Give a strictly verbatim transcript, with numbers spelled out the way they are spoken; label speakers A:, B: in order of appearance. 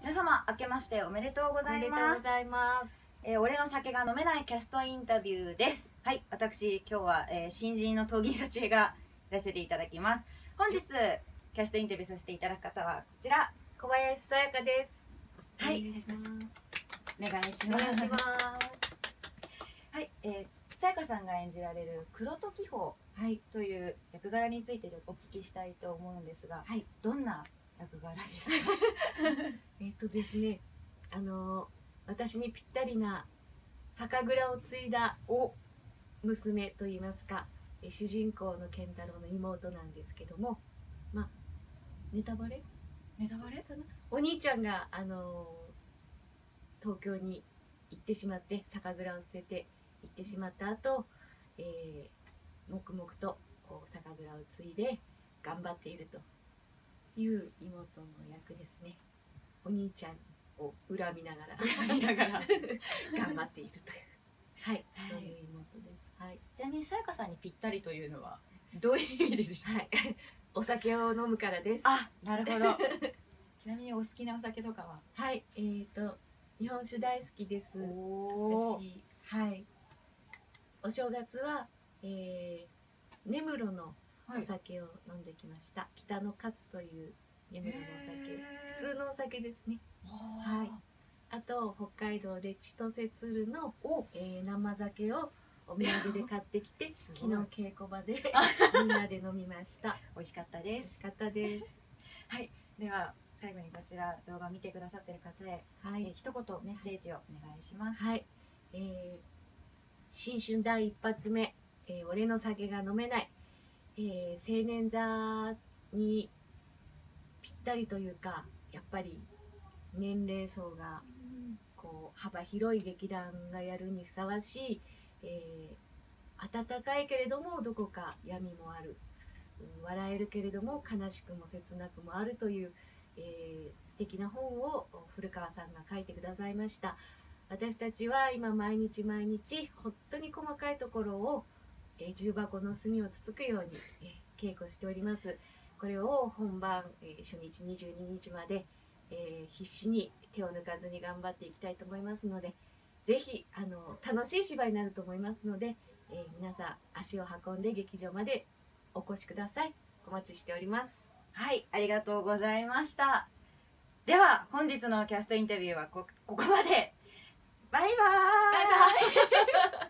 A: 皆様明けましておめでとうござい
B: おめでとう
A: ます。
B: ございます。
A: えー、俺の酒が飲めないキャストインタビューです。はい、私今日は、えー、新人の闘銀幸恵がやらせていただきます。本日キャストインタビューさせていただく方はこちら、
B: 小林さやかです。
A: はい、お願いします。
B: お願いします。
A: はい、えー、さやかさんが演じられる黒時宝という役柄についてお聞きしたいと思うんですが、はい、どんな役柄ですか？
B: えっとですね、あの私にぴったりな酒蔵を継いだお娘といいますか、え主人公の健太郎の妹なんですけども、まあネタバレ
A: ネタバレ
B: かな。お兄ちゃんがあの東京に行ってしまって、酒蔵を捨てて行ってしまった後、えー、黙々とこう酒蔵を継いで頑張っているという妹の役ですね。お兄ちゃんを恨みながら
A: 恨みながら
B: 頑張っているという、はい、そういう妹です。はい。
A: ちなみにさやかさんにぴったりというのはどういう意味でしょう？
B: はい、お酒を飲むからです。
A: あ、なるほど。ちなみにお好きなお酒とかは？
B: はい、えーと日本酒大好きです。
A: お
B: 私、はい。お正月は、えー、根室のお酒を飲んできました。はい、北の勝という根室のお酒、普通のお酒ですね。はい。あと北海道で千歳鶴の、えー、生酒をお土産で買ってきて昨日稽古場でみんなで飲みました。
A: 美味しかったです。美
B: 味しかったです。
A: はい。では最後にこちら動画を見てくださっている方へ、はい、えー、一言メッセージをお願いします。
B: はい。えー、新春第一発目、えー、俺の酒が飲めない、えー、青年座にぴったりというか、やっぱり年齢層がこう幅広い劇団がやるにふさわしい、えー、温かいけれどもどこか闇もある、笑えるけれども悲しくも切なくもあるという、えー、素敵な本を古川さんが書いてくださいました。私たちは今毎日毎日本当に細かいところを、えー、重箱の隅をつつくように、えー、稽古しております。これを本番、えー、初日にじゅうににちまで、えー、必死に手を抜かずに頑張っていきたいと思いますので、ぜひあの楽しい芝居になると思いますので、えー、皆さん足を運んで劇場までお越しください。お待ちしております。
A: はい、ありがとうございました。では本日のキャストインタビューは こ, ここまで。バイバーイ。バイバイ